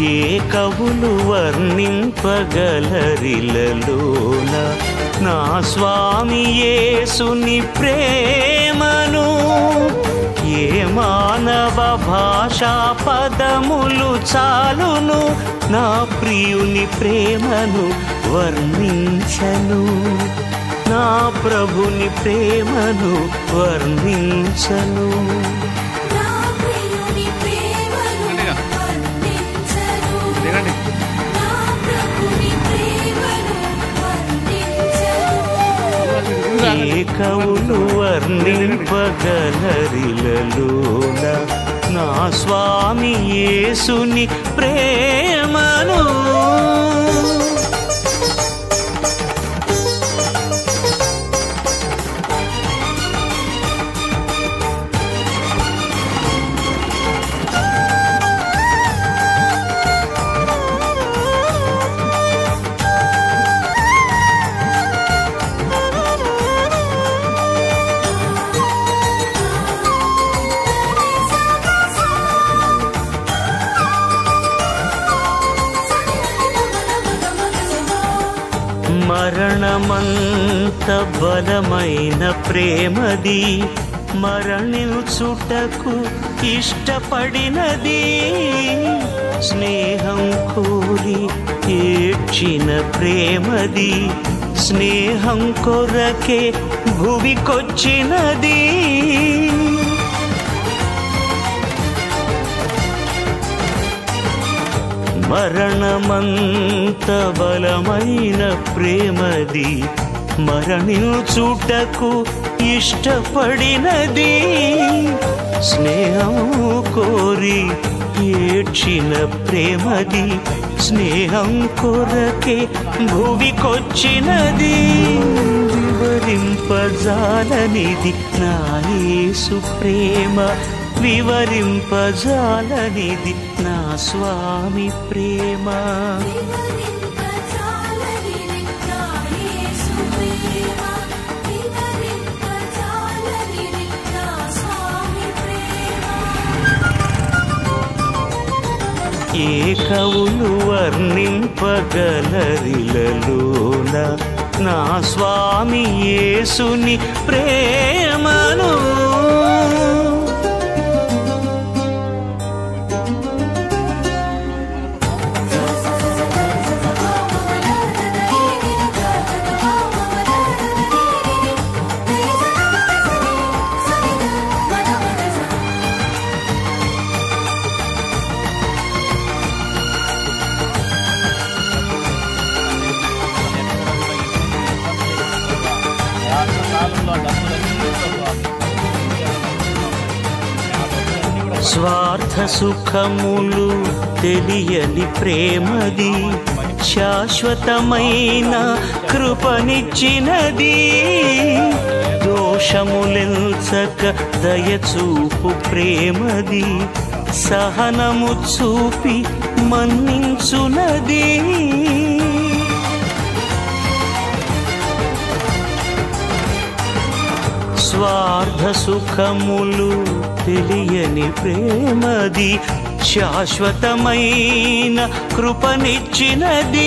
ఏ కవులు వర్ణింపగలరిలలోన నా స్వామి యేసుని ప్రేమను? ఏ మానవ భాషా పదములు చాలును నా ప్రియుని ప్రేమను వర్ణించను, నా ప్రభుని ప్రేమను వర్ణించను. ఏ కవులు వర్ణింపగలరిలలోన నా స్వామి యేసుని ప్రేమను? మరణమంత బలమైన ప్రేమది, మరణించుటకు ఇష్టపడినది. స్నేహం కోరి ఏడ్చిన ప్రేమది, స్నేహం కొరకే భువికొచ్చినది. మరణమంత బలమైన ప్రేమది, మరణించుటకు ఇష్టపడినది. స్నేహం కోరి ఏడ్చిన ప్రేమది, స్నేహం కొరకే భువికొచ్చినది. వివరింపజాలనిది నా యేసు ప్రేమ, వివరింపజాలనిది నా స్వామి ప్రేమ. ఏ కవులు వర్ణింపగలరిలలోన నా స్వామి యేసుని ప్రేమను? స్వార్థ సుఖములు తెలియని ప్రేమది, శాశ్వతమైన కృపనిచ్చినది. దోషములెంచక దయచూపు ప్రేమది, సహనము చూపి మన్నించునది. స్వార్థ సుఖములు తెలియని ప్రేమది, శాశ్వతమైన కృపనిచ్చినది.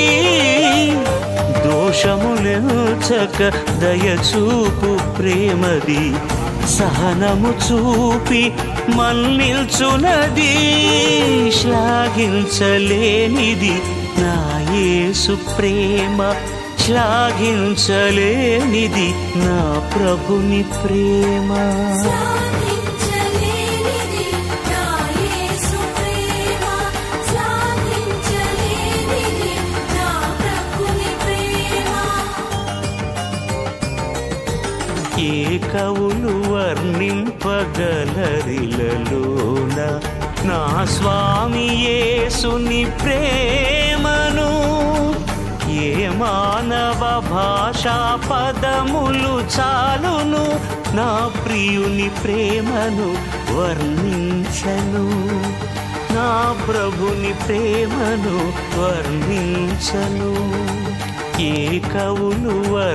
దోషములెంచక దయచూపు ప్రేమది, సహనము చూపి మన్నిల్చునది. శ్లాఘించలేనిది నా యేసు ప్రేమ, శ్లాఘించలేనిది నా ప్రభుని ప్రేమ. ఏ కవులు వర్ణింపగలరిలలోన నా స్వామి యేసుని ప్రేమను? ఏ మానవ భాషా పదములు చాలును నా ప్రియుని ప్రేమను వర్ణించను, నా ప్రభుని ప్రేమను వర్ణించను. ఏ కవులు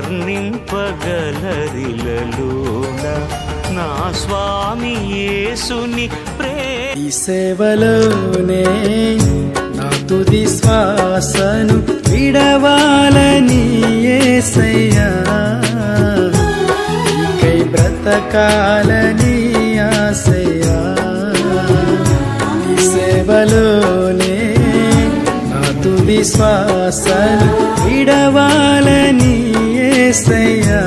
వర్ణింపగలరిలలోన నా స్వామి యేసుని ఈ సేవలోనే నా తుది శ్వాసను విడవాలని యేసయ్యా, నీకై బ్రతకాలని ఆశయ్యా, నీ సేవలోనే నా తుది శ్వాసను విడవాలని యేసయ్యా,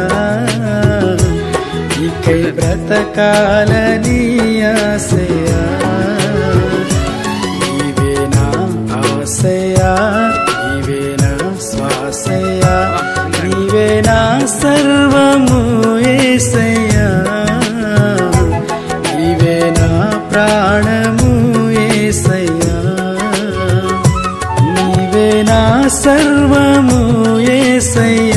నీకై బ్రతకాలని ఆశయ్యా, నీవే నా ఆశయ్యా, నీవే నా శ్వాసయ్యా, నీవే నా సర్వము యేసయ్యా, నీవే నా ప్రాణము యేసయ్యా, నీవే నా సర్వము యేసయ్యా.